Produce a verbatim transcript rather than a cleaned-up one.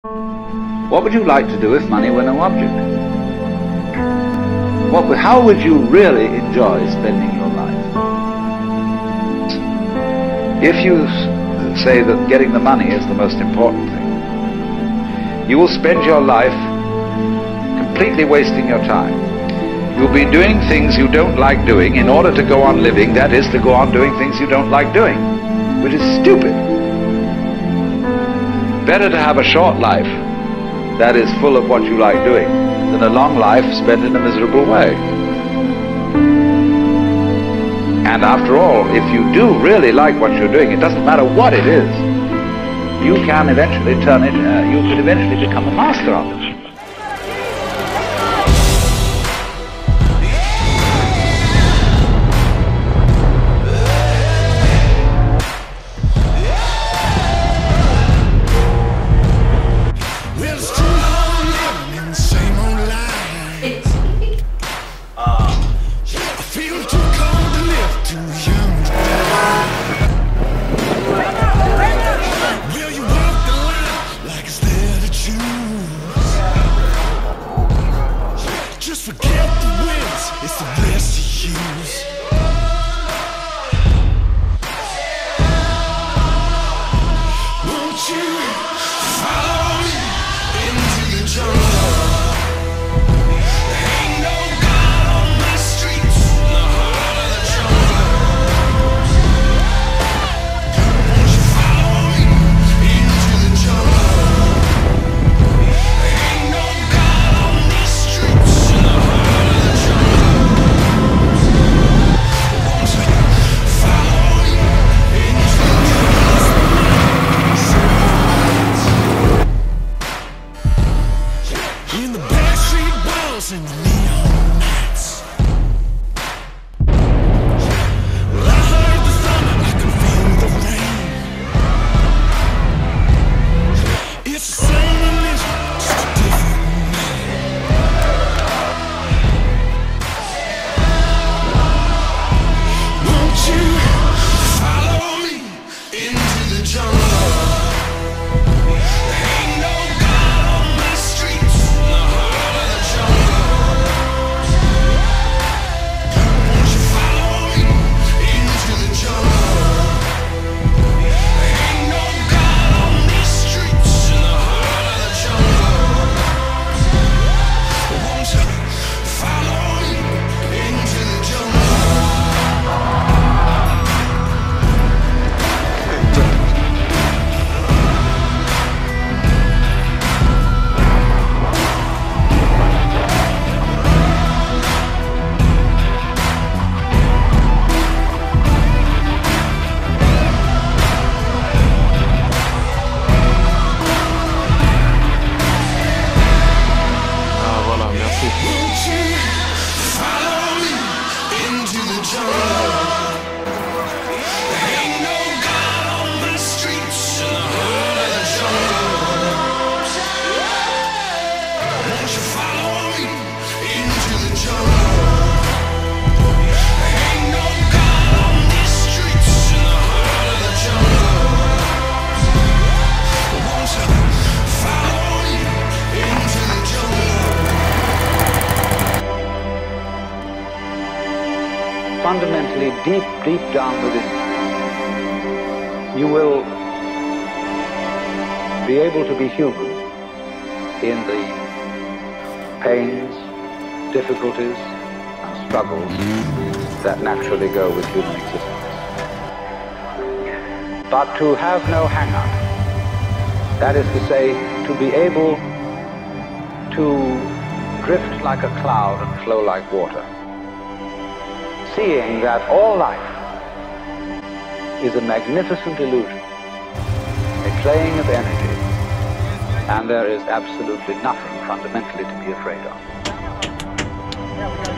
What would you like to do if money were no object? What would, how would you really enjoy spending your life? If you say that getting the money is the most important thing, you will spend your life completely wasting your time. You'll be doing things you don't like doing in order to go on living, that is, to go on doing things you don't like doing, which is stupid. Better to have a short life that is full of what you like doing than a long life spent in a miserable way. And after all, if you do really like what you're doing, it doesn't matter what it is, you can eventually turn it, uh, you could eventually become a master of it. Fundamentally, deep, deep down within you, you will be able to be human in the pains, difficulties, and struggles that naturally go with human existence. But to have no hang-up, that is to say, to be able to drift like a cloud and flow like water, seeing that all life is a magnificent illusion, a playing of energy, and there is absolutely nothing fundamentally to be afraid of.